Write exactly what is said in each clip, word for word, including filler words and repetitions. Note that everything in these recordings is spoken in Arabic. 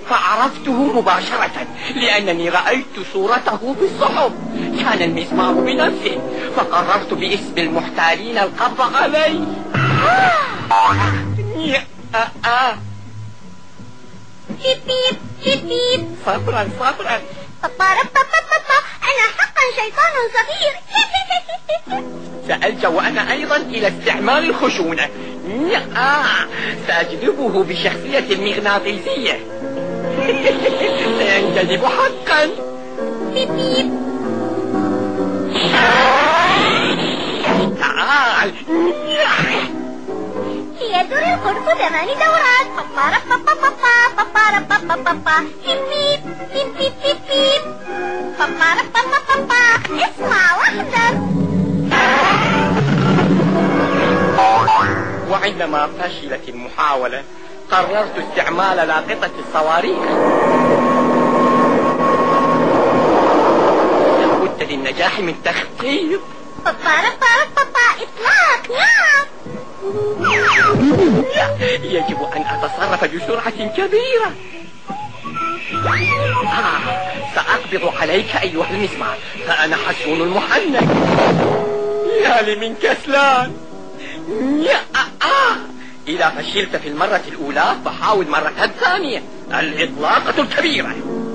فعرفته مباشرة لأنني رأيت صورته في الصحف. كان المسمار بنفسه، فقررت باسم المحتالين القبض عليه. آه آه بيب بيب بيب بيب. صبرا صبرا. أنا حقا شيطان صغير. سألجأ وأنا أيضا إلى استعمال الخشونة. آه سأجذبه بشخصية المغناطيسية. سينجذب حقا. بيب بيب. تعال. يدور القرص ثمان دورات. بابارا بابا بابا بابارا بابا بابا. بيب بيب بيب بيب بيب بيب. بابارا بابا بابا. اسمع واحذر. وعندما فشلت المحاولة قررت استعمال لاقطة الصواريخ. لابد للنجاح من تخطيط. بابارا بابا بابا. إطلاق. نعم. يجب أن أتصرف بسرعة كبيرة. آه سأقبض عليك أيها المسمار، فأنا حسون المحنك. يا لي من كسلان. يا آه إذا فشلت في المرة الأولى فحاول مرة ثانية. الإطلاقة الكبيرة.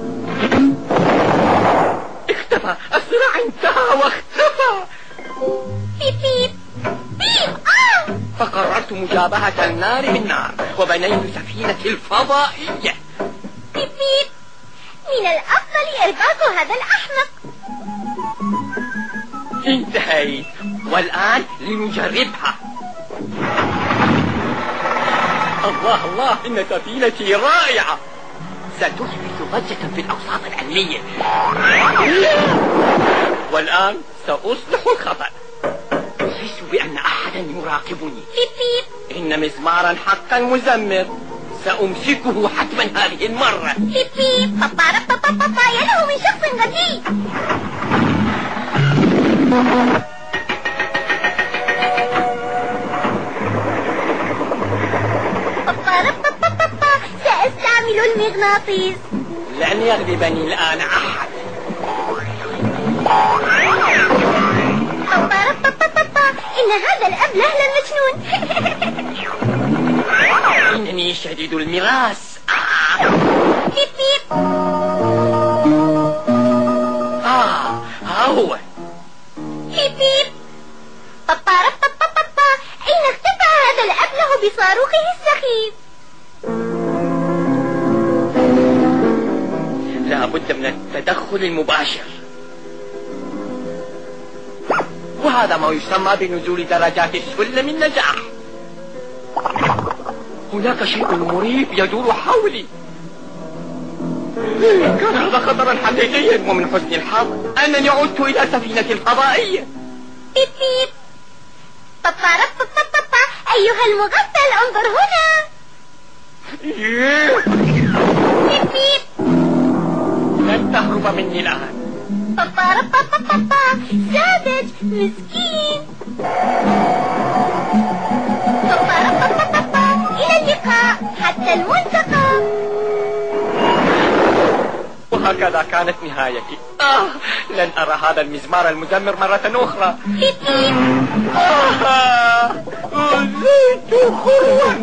اختفى، الصراع انتهى واختفى. بيب بيب بيب. آه فقررت مجابهة النار بالنار وبنيت سفينة الفضائية. بيب بيب. من الأفضل إرباك هذا الأحمق. انتهيت، والآن لنجربها. الله الله، إن سفينتي رائعة. ستحدث ضجة في الأوساط العلمية. والآن سأصلح الخطأ. أحس بأن أحدا يراقبني. بيب بيب. إن مسمارا حقا مزمر. سأمسكه حتما هذه المرة. بيب بيب. بابارا بابا بابا. يله من شخص غبي. بابارا بابا بابا. سأستعمل المغناطيس. لن يغلبني الآن أحد. بابارا بابا بابا. إن هذا الأب لهلا مجنون. إنني شديد المراس. آه. بيب بيب. آه ها هو. بيب بيب. بابارا بابا بابا. أين اختفى هذا الأبله بصاروخه السخيف؟ لا بد من التدخل المباشر، وهذا ما يسمى بنزول درجات السلم النجاح. هناك شيء مريب يدور حولي. كان هذا خطرا حقيقيا، ومن حسن الحظ أنني عدت إلى سفينة الفضائية. بيب بيب. بابارا بابا بابا. أيها المغفل انظر هنا. بيب بيب. لن تهرب مني الآن. بابارا بابا بابا. ساذج مسكين. بابارا بابا بابا. إلى اللقاء حتى الملتقى. وهكذا كانت نهايتي. آه لن أرى هذا المزمار المزمر مرة أخرى. بيب بيب. آه أوذيت خلوا.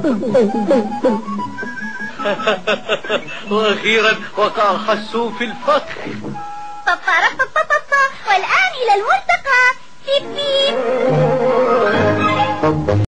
وأخيرا وقع حسون في الفخ. بابارا بابا بابا. والآن إلى الملتقى.